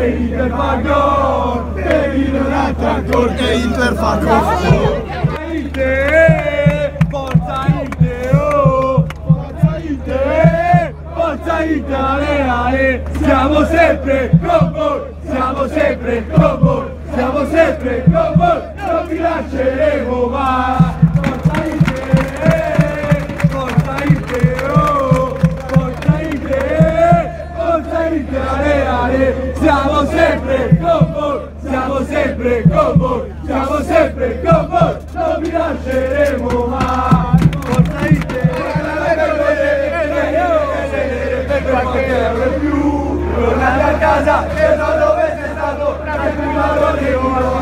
Inter fa gol, e Milan un altro ancora, e Inter fa gol. Forza Inter, oh! Forza Inter, forza Inter, siamo sempre con voi, siamo sempre con voi, siamo sempre con voi, non vi lasceremo mai. Forza Inter, forza Inter, oh! Forza Inter, forza Inter, siamo sempre con voi, siamo sempre con voi, siamo sempre con voi, non vi lasceremo mai. Forza Inter, per più, tornate a casa, che so dove sei stato, che prima volevo.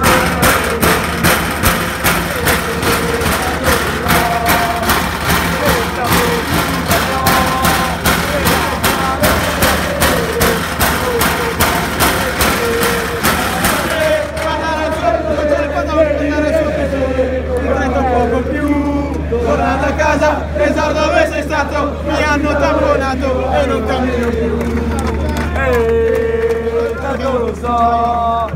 Tornato a casa, pensa dove sei stato, mi hanno tamponato e non cammino più. Tanto lo so,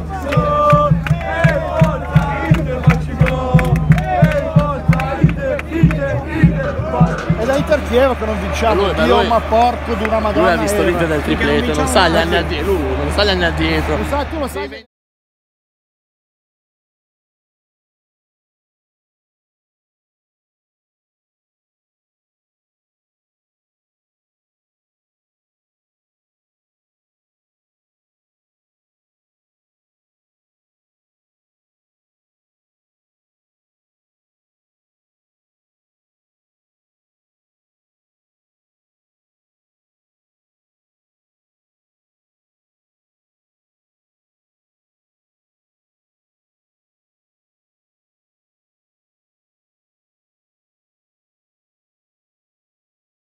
forza Inter, facci gol, forza Inter, È da Inter Chievo che non vinciamo, Dio ma porco di una madonna. Lui ha visto l'Inter del tripleto, non sa gli anni addietro, non sa gli anni addietro. Tu lo sai.